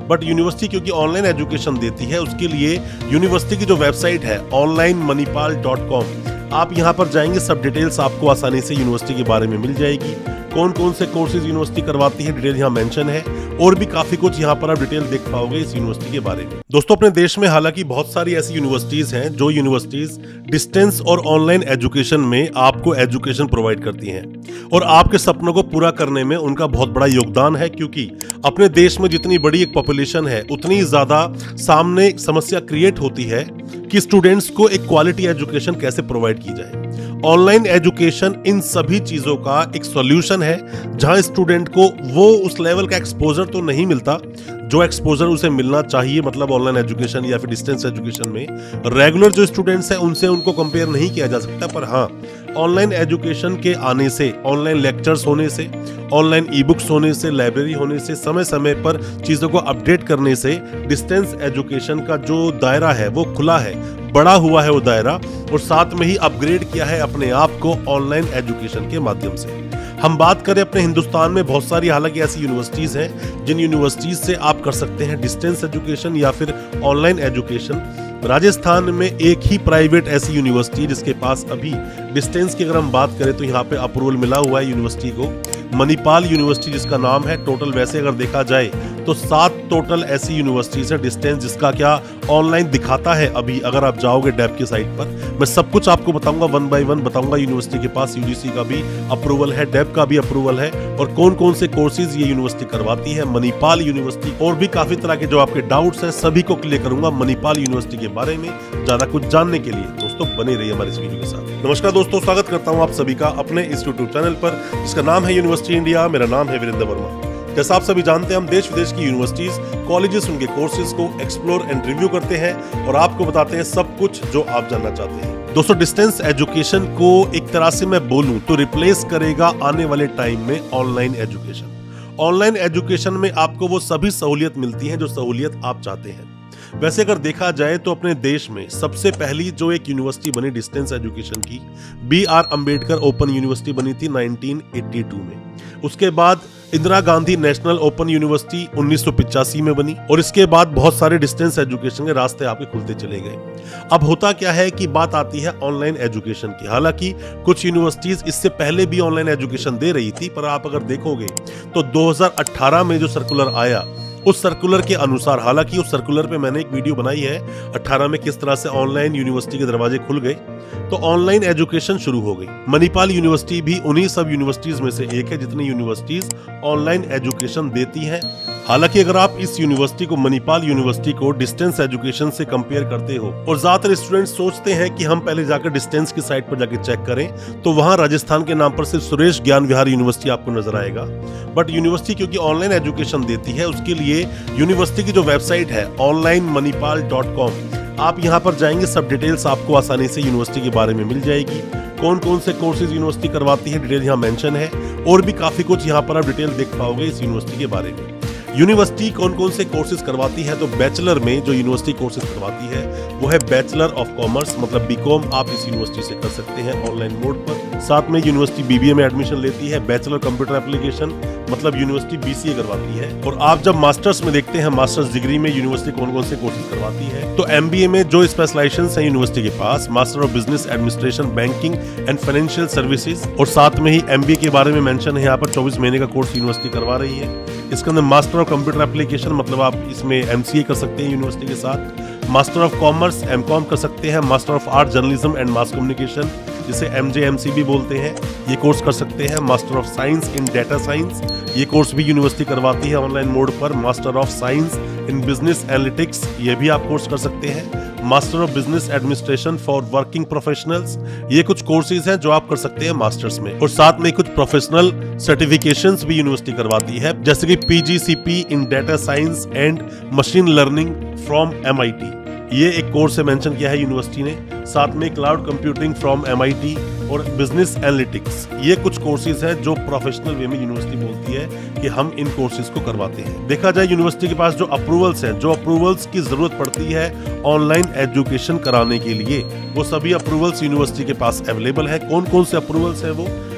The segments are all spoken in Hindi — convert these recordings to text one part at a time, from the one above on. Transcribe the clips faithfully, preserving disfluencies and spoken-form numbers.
बट यूनिवर्सिटी क्योंकि ऑनलाइन एजुकेशन देती है, उसके लिए यूनिवर्सिटी की जो वेबसाइट है ऑनलाइन मणिपाल डॉट कॉम, आप यहाँ पर जाएंगे, सब डिटेल्स आपको आसानी से यूनिवर्सिटी के बारे में मिल जाएगी। कौन कौन से कोर्सेज यूनिवर्सिटी करवाती है डिटेल यहाँ मेंशन है, और भी काफी कुछ यहाँ पर आप डिटेल देख पाओगे इस यूनिवर्सिटी के बारे में। दोस्तों, अपने देश में हालांकि बहुत सारी ऐसी यूनिवर्सिटीज हैं जो यूनिवर्सिटीज डिस्टेंस और ऑनलाइन एजुकेशन में आपको एजुकेशन प्रोवाइड करती हैं, और आपके सपनों को पूरा करने में उनका बहुत बड़ा योगदान है। क्योंकि अपने देश में जितनी बड़ी एक पॉपुलेशन है, उतनी ज्यादा सामने समस्या क्रिएट होती है कि स्टूडेंट्स को एक क्वालिटी एजुकेशन कैसे प्रोवाइड की जाए। ऑनलाइन एजुकेशन इन सभी चीजों का एक सॉल्यूशन है, जहां स्टूडेंट को वो उस लेवल का एक्सपोजर तो नहीं मिलता जो एक्सपोजर उसे मिलना चाहिए, मतलब ऑनलाइन एजुकेशन या फिर डिस्टेंस एजुकेशन में रेगुलर जो स्टूडेंट्स हैं उनसे उनको कंपेयर नहीं किया जा सकता। पर हाँ, ऑनलाइन एजुकेशन के आने से, ऑनलाइन लेक्चर्स होने से, ऑनलाइन ई बुक्स होने से, लाइब्रेरी होने से, समय समय पर चीजों को अपडेट करने से डिस्टेंस एजुकेशन का जो दायरा है वो खुला है, बड़ा हुआ है वो दायरा, और साथ में ही अपग्रेड किया है अपने आप को ऑनलाइन एजुकेशन के माध्यम से। हम बात करें अपने हिंदुस्तान में बहुत सारी हालांकि ऐसी यूनिवर्सिटीज हैं जिन यूनिवर्सिटीज से आप कर सकते हैं डिस्टेंस एजुकेशन या फिर ऑनलाइन एजुकेशन। राजस्थान में एक ही प्राइवेट ऐसी यूनिवर्सिटी जिसके पास अभी डिस्टेंस की अगर हम बात करें तो यहाँ पे अप्रूवल मिला हुआ है यूनिवर्सिटी को, मणिपाल यूनिवर्सिटी जिसका नाम है। टोटल वैसे अगर देखा जाए तो सात टोटल ऐसी यूनिवर्सिटीज है डिस्टेंस, जिसका क्या ऑनलाइन दिखाता है अभी अगर आप जाओगे डैब की साइट पर। मैं सब कुछ आपको बताऊंगा, वन बाय वन बताऊंगा। यूनिवर्सिटी के पास यूजीसी का भी अप्रूवल है, डैब का भी अप्रूवल है, और कौन कौन से कोर्सेज ये यूनिवर्सिटी करवाती है, मणिपाल यूनिवर्सिटी, और भी काफी तरह के जो आपके डाउट्स हैं सभी को क्लियर करूंगा मणिपाल यूनिवर्सिटी के बारे में। ज्यादा कुछ जानने के लिए दोस्तों बने रहिए हमारे इस वीडियो के साथ। नमस्कार दोस्तों, स्वागत करता हूं आप सभी का अपने इस यूट्यूब चैनल पर जिसका नाम है यूनिवर्सिटी इंडिया। मेरा नाम है वीरेंद्र वर्मा। जैसा आप सभी जानते हैं, हम देश विदेश की यूनिवर्सिटीज, कॉलेजेस, उनके कोर्सेज को एक्सप्लोर एंड रिव्यू करते हैं और आपको बताते हैं सब कुछ जो आप जानना चाहते हैं। दोस्तों, डिस्टेंस एजुकेशन को एक तरह से मैं बोलूं तो रिप्लेस करेगा आने वाले टाइम में ऑनलाइन एजुकेशन। ऑनलाइन एजुकेशन में आपको वो सभी सहूलियत मिलती है जो सहूलियत आप चाहते हैं। वैसे अगर देखा जाए तो अपने देश में सबसे पहली जो एक यूनिवर्सिटी बनी डिस्टेंस एजुकेशन की, B R Ambedkar open university बनी थी नाइनटीन एटी टू में। उसके बाद Indira Gandhi national open university उन्नीस सौ पिचासी में बनी, और इसके बाद बहुत सारे डिस्टेंस एजुकेशन के रास्ते आपके खुलते चले गए। अब होता क्या है कि बात आती है ऑनलाइन एजुकेशन की। हालांकि कुछ यूनिवर्सिटीज इससे पहले भी ऑनलाइन एजुकेशन दे रही थी, पर आप अगर देखोगे तो दो हज़ार अठारह में जो सर्कुलर आया, उस सर्कुलर के अनुसार, हालांकि उस सर्कुलर पे मैंने एक वीडियो बनाई है अठारह में किस तरह से ऑनलाइन यूनिवर्सिटी के दरवाजे खुल गए, तो ऑनलाइन एजुकेशन शुरू हो गई। मणिपाल यूनिवर्सिटी भी उन्हीं सब यूनिवर्सिटीज में से एक है जितनी यूनिवर्सिटीज ऑनलाइन एजुकेशन देती हैं। हालांकि अगर आप इस यूनिवर्सिटी को, मणिपाल यूनिवर्सिटी को डिस्टेंस एजुकेशन से कंपेयर करते हो, और ज्यादातर स्टूडेंट्स सोचते हैं कि हम पहले जाकर डिस्टेंस की साइट पर जाकर चेक करें, तो वहां राजस्थान के नाम पर सिर्फ सुरेश ज्ञान विहार यूनिवर्सिटी आपको नजर आएगा। बट यूनिवर्सिटी क्योंकि ऑनलाइन एजुकेशन देती है, उसके लिए यूनिवर्सिटी की जो वेबसाइट है ऑनलाइन मणिपाल डॉट कॉम, आप यहाँ पर जाएंगे, सब डिटेल्स आपको आसानी से यूनिवर्सिटी के बारे में मिल जाएगी। कौन कौन से कोर्सेज यूनिवर्सिटी करवाती है डिटेल यहाँ मेंशन है, और भी काफी कुछ यहाँ पर आप डिटेल देख पाओगे इस यूनिवर्सिटी के बारे में। यूनिवर्सिटी कौन कौन से कोर्सेज करवाती है, तो बैचलर में जो यूनिवर्सिटी कोर्सेज करवाती है वो है बैचलर ऑफ कॉमर्स, मतलब बीकॉम आप इस यूनिवर्सिटी से कर सकते हैं ऑनलाइन मोड पर। साथ में यूनिवर्सिटी बीबीए में एडमिशन लेती है। बैचलर कंप्यूटर एप्लीकेशन मतलब यूनिवर्सिटी बीसीए करवाती है। और आप जब मास्टर्स में देखते हैं, मास्टर्स डिग्री में यूनिवर्सिटी कौन कौन से कोर्सेज करवाती है, तो एमबीए में जो स्पेशलाइजेशंस है यूनिवर्सिटी के पास, master of business administration, banking and financial services, और साथ में ही एमबीए के बारे में मेंशन है यहाँ पर, चौबीस महीने का कोर्स यूनिवर्सिटी करवा रही है। इसके अंदर मास्टर ऑफ कंप्यूटर एप्लीकेशन मतलब आप इसमें एमसीए कर सकते हैं यूनिवर्सिटी के साथ। मास्टर ऑफ कॉमर्स एमकॉम कर सकते हैं। Master of art journalism and mass communication जिसे एमजेएमसी भी बोलते हैं, ये कोर्स कर सकते हैं। Master of science in data science, ये कोर्स भी यूनिवर्सिटी करवाती है ऑनलाइन मोड पर। Master of science in business analytics, ये भी आप कोर्स कर सकते हैं। Master of business administration for working professionals, ये कुछ कोर्सेज हैं जो आप कर सकते हैं मास्टर्स में। और साथ में कुछ प्रोफेशनल सर्टिफिकेशंस भी यूनिवर्सिटी करवाती है, जैसे कि PGCP in data science and machine learning from MIT, ये एक कोर्स है मेंशन किया है यूनिवर्सिटी ने। साथ में क्लाउड कंप्यूटिंग फ्रॉम एमआईटी और बिजनेस एनालिटिक्स, ये कुछ कोर्सेज हैं जो प्रोफेशनल वे में यूनिवर्सिटी बोलती है कि हम इन कोर्सेज को करवाते हैं। देखा जाए यूनिवर्सिटी के पास जो अप्रूवल्स हैं, जो अप्रूवल्स की जरूरत पड़ती है ऑनलाइन एजुकेशन कराने के लिए, वो सभी अप्रूवल्स यूनिवर्सिटी के पास अवेलेबल है। कौन कौन से अप्रूवल्स है वो,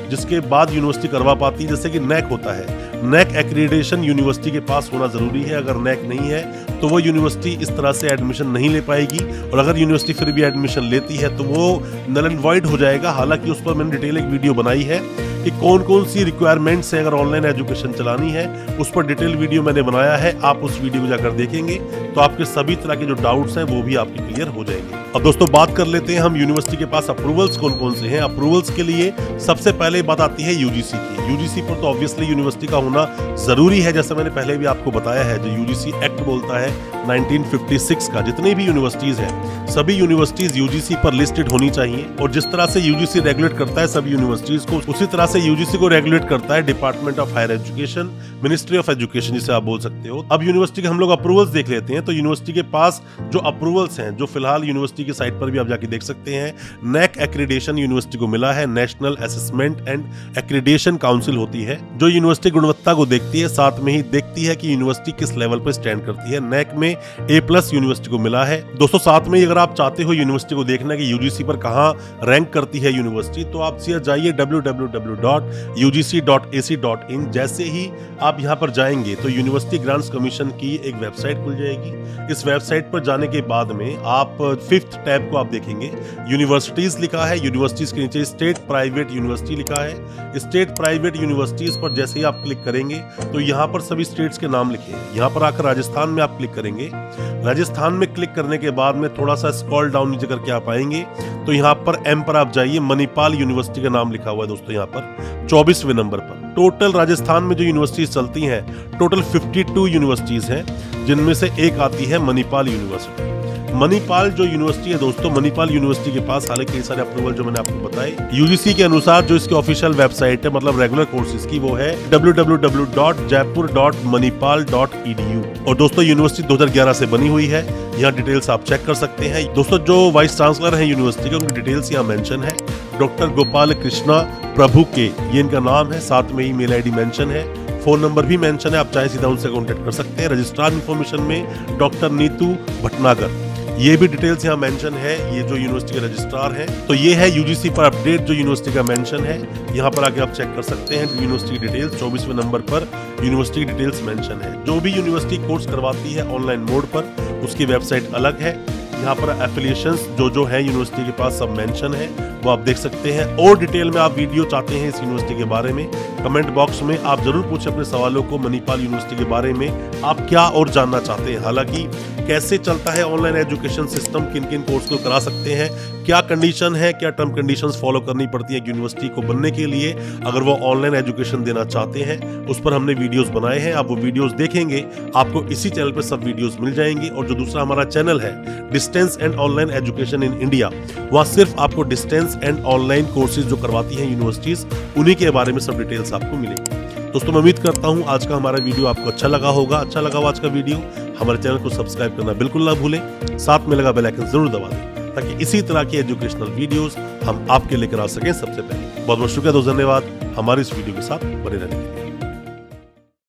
जिसके बाद यूनिवर्सिटी करवा पाती है, जैसे कि नैक होता है। नैक एक्रीडेशन यूनिवर्सिटी के पास होना जरूरी है। अगर नैक नहीं है तो वो यूनिवर्सिटी इस तरह से एडमिशन नहीं ले पाएगी, और अगर यूनिवर्सिटी फिर भी एडमिशन लेती है तो वो नल एंड वॉइड हो जाएगा। हालांकि उस पर मैंने डिटेल एक वीडियो बनाई है कि कौन कौन सी रिक्वायरमेंट्स है अगर ऑनलाइन एजुकेशन चलानी है, उस पर डिटेल वीडियो मैंने बनाया है। आप उस वीडियो को जाकर देखेंगे तो आपके सभी तरह के जो डाउट्स हैं वो भी आपके क्लियर हो जाएंगे। अब दोस्तों बात कर लेते हैं हम यूनिवर्सिटी के पास अप्रूवल्स कौन कौन से हैं। अप्रूवल्स के लिए सबसे पहले बात आती है यूजीसी की। यूजीसी पर तो ऑब्वियसली यूनिवर्सिटी का होना जरूरी है, जैसे मैंने पहले भी आपको बताया है। जो यूजीसी एक्ट बोलता है नाइनटीन फिफ्टी सिक्स का, जितनी भी यूनिवर्सिटीज हैं सभी यूनिवर्सिटीज यूजीसी पर लिस्टेड होनी चाहिए। और जिस तरह से यूजीसी रेगुलेट करता है सभी यूनिवर्सिटीज को, उसी तरह से यूजीसी को रेगुलेट करता है department of higher education, ministry of education जिसे आप बोल सकते हो। अब यूनिवर्सिटी के हम लोग अप्रूवल्स देख लेते हैं। तो यूनिवर्सिटी के पास जो अप्रूवल्स हैं, जो फिलहाल यूनिवर्सिटी की साइट पर भी आप जाके देख सकते हैं, नैक एक्रीडेशन यूनिवर्सिटी को मिला है। National assessment and accreditation council होती है जो यूनिवर्सिटी गुणवत्ता को देखती है, साथ में ही देखती है कि यूनिवर्सिटी किस लेवल पर स्टैंड करती है। नैक में ए प्लस यूनिवर्सिटी को मिला है। दोस्तों साथ में अगर आप चाहते हो यूनिवर्सिटी को देखना कि यूजीसी पर कहां रैंक करती है यूनिवर्सिटी, तो आप सीधे जाइए W W W dot U G C dot A C dot in. जैसे ही आप यहां पर जाएंगे तो यूनिवर्सिटी ग्रांट्स कमीशन की एक वेबसाइट खुल जाएगी। इस वेबसाइट पर जाने के बाद में आप फिफ्थ टैब को आप देखेंगे, यूनिवर्सिटीज लिखा है। यूनिवर्सिटीज के नीचे स्टेट प्राइवेट यूनिवर्सिटी लिखा है। स्टेट प्राइवेट यूनिवर्सिटीज पर जैसे ही आप क्लिक करेंगे तो यहाँ पर सभी स्टेट्स के नाम लिखे हैं। यहाँ पर आकर राजस्थान में आप क्लिक करेंगे। राजस्थान में क्लिक करने के बाद में थोड़ा सा स्क्रॉल डाउन नीचे करके आप आएंगे तो यहाँ पर एम पर आप जाइए, मणिपाल यूनिवर्सिटी का नाम लिखा हुआ है दोस्तों यहाँ पर चौबीसवें नंबर पर। टोटल राजस्थान में जो यूनिवर्सिटीज चलती हैं टोटल बावन यूनिवर्सिटीज हैं, जिनमें से एक आती है मणिपाल यूनिवर्सिटी। मणिपाल जो यूनिवर्सिटी है दोस्तों, मणिपाल यूनिवर्सिटी के पास हालांकि कई सारे अप्रूवल जो मैंने आपको बताए। यूजीसी के अनुसार जो इसकी ऑफिशियल वेबसाइट है, मतलब रेगुलर कोर्सेज की, वो है W W W dot Jaipur dot Manipal dot E D U. और दोस्तों यूनिवर्सिटी दो हज़ार ग्यारह से बनी हुई है। यहाँ डिटेल्स आप चेक कर सकते हैं। दोस्तों जो वाइस चांसलर है यूनिवर्सिटी के, उनकी डिटेल्स यहाँ मेंशन है। डॉक्टर गोपाल कृष्णा प्रभु के ये इनका नाम है, साथ में ही मेल आई डी मेंशन है, फोन नंबर भी मेंशन है। आप चाहे सीधा उनसे कॉन्टेक्ट कर सकते हैं। रजिस्ट्रार इन्फॉर्मेशन में डॉक्टर नीतू भटनागर, ये भी डिटेल्स यहाँ मेंशन है। ये जो यूनिवर्सिटी के रजिस्ट्रार हैं। तो ये है यूजीसी पर अपडेट जो यूनिवर्सिटी का मेंशन है। यहाँ पर आके आप चेक कर सकते हैं यूनिवर्सिटी की डिटेल्स। चौबीसवें नंबर पर यूनिवर्सिटी की डिटेल्स मेंशन है। जो भी यूनिवर्सिटी कोर्स करवाती है ऑनलाइन मोड पर, उसकी वेबसाइट अलग है। यहाँ पर एफिलिएशंस जो जो है यूनिवर्सिटी के पास सब मेंशन है, वो आप देख सकते हैं। और डिटेल में आप वीडियो चाहते हैं इस यूनिवर्सिटी के बारे में, कमेंट बॉक्स में आप जरूर पूछें अपने सवालों को। मणिपाल यूनिवर्सिटी के बारे में आप क्या और जानना चाहते हैं, हालांकि कैसे चलता है ऑनलाइन एजुकेशन सिस्टम, किन किन कोर्स को करा सकते हैं, क्या कंडीशन है, क्या टर्म कंडीशंस फॉलो करनी पड़ती है यूनिवर्सिटी को बनने के लिए अगर वो ऑनलाइन एजुकेशन देना चाहते हैं, उस पर हमने वीडियोस बनाए हैं। आप वो वीडियोस देखेंगे, आपको इसी चैनल पर सब वीडियोस मिल जाएंगे। और जो दूसरा हमारा चैनल है distance and online education in India, वहाँ सिर्फ आपको डिस्टेंस एंड ऑनलाइन कोर्सेज जो करवाती हैं यूनिवर्सिटीज, उन्हीं के बारे में सब डिटेल्स आपको मिलेंगी। दोस्तों मैं उम्मीद करता हूँ आज का हमारा वीडियो आपको अच्छा लगा होगा। अच्छा लगा हो आज का वीडियो, हमारे चैनल को सब्सक्राइब करना बिल्कुल ना भूलें, साथ में लगा बेल आइकन जरूर दबा दें ताकि इसी तरह की एजुकेशनल वीडियोस हम आपके लेकर आ सकें सबसे पहले। बहुत बहुत शुक्रिया दोस्तों, धन्यवाद हमारे इस वीडियो के साथ बने रहने के लिए।